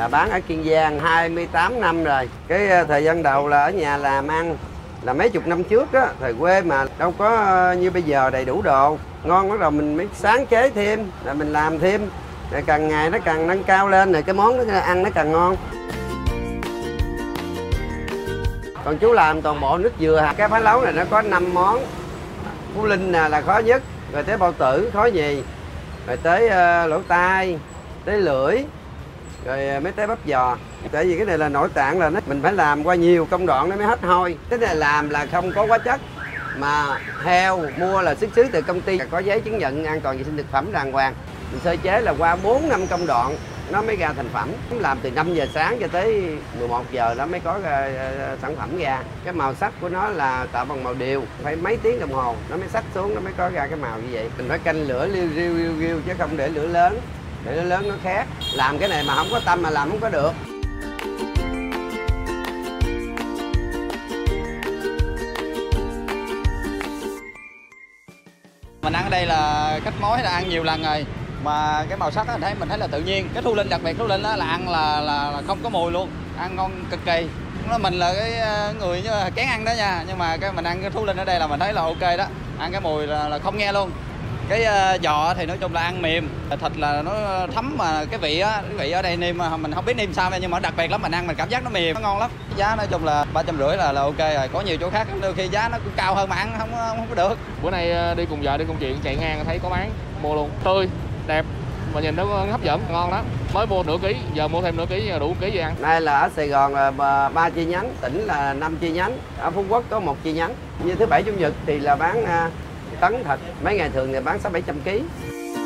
là bán ở Kiên Giang 28 năm rồi. Cái thời gian đầu là ở nhà làm ăn, là mấy chục năm trước đó, thời quê mà đâu có như bây giờ đầy đủ đồ ngon, bắt đầu mình mới sáng chế thêm, là mình làm thêm, rồi càng ngày nó càng nâng cao lên, rồi cái món nó ăn nó càng ngon. Còn chú làm toàn bộ nước dừa. Cái phá lấu này nó có 5 món. Phú Linh là khó nhất, rồi tới bao tử khó nhì, rồi tới lỗ tai, tới lưỡi, rồi mới tới bắp giò. Tại vì cái này là nội tạng, là mình phải làm qua nhiều công đoạn nó mới hết hôi. Cái này làm là không có hóa chất, mà heo mua là xuất xứ từ công ty có giấy chứng nhận an toàn vệ sinh thực phẩm đàng hoàng. Mình sơ chế là qua 4-5 công đoạn nó mới ra thành phẩm. Làm từ 5 giờ sáng cho tới 11 giờ nó mới có sản phẩm ra. Cái màu sắc của nó là tạo bằng màu đều, phải mấy tiếng đồng hồ nó mới sắc xuống, nó mới có ra cái màu như vậy. Mình phải canh lửa liu riu chứ không để lửa lớn. Để lửa lớn nó khác. Làm cái này mà không có tâm mà làm không có được. Mình ăn ở đây là cách mối là ăn nhiều lần rồi, mà cái màu sắc mình thấy là tự nhiên. Cái Thu Linh, đặc biệt Thu Linh đó là ăn là không có mùi luôn, ăn ngon cực kỳ. Mình là cái người kén ăn đó nha, nhưng mà cái mình ăn cái Thu Linh ở đây là mình thấy là ok đó, ăn cái mùi là không nghe luôn. Cái giò thì nói chung là ăn mềm, thịt là nó thấm, mà cái vị ở đây nêm mình không biết nêm sao nhưng mà đặc biệt lắm, mình ăn mình cảm giác nó mềm, nó ngon lắm. Giá nói chung là 350 là ok rồi. Có nhiều chỗ khác đôi khi giá nó cũng cao hơn mà ăn không có được. Bữa nay đi cùng vợ đi công chuyện chạy ngang thấy có bán, mua luôn, tươi đẹp mà nhìn nó hấp dẫn, ngon lắm. Mới mua nửa ký, giờ mua thêm nửa ký đủ ký gì ăn. Đây là ở Sài Gòn là 3 chi nhánh, tỉnh là 5 chi nhánh, ở Phú Quốc có 1 chi nhánh. Như thứ Bảy Chủ nhật thì là bán tấn thịt, mấy ngày thường thì bán 600-700 kg.